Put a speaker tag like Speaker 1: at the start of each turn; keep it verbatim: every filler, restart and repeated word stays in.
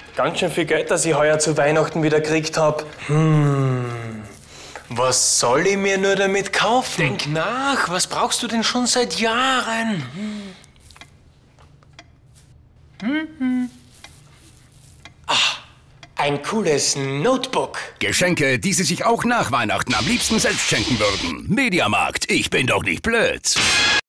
Speaker 1: Ganz schön viel Geld, das ich heuer zu Weihnachten wieder gekriegt hab. Hm. Was soll ich mir nur damit kaufen?
Speaker 2: Denk nach, was brauchst du denn schon seit Jahren? Hm? Hm? Ah, ein cooles Notebook.
Speaker 3: Geschenke, die Sie sich auch nach Weihnachten am liebsten selbst schenken würden. Mediamarkt, ich bin doch nicht blöd.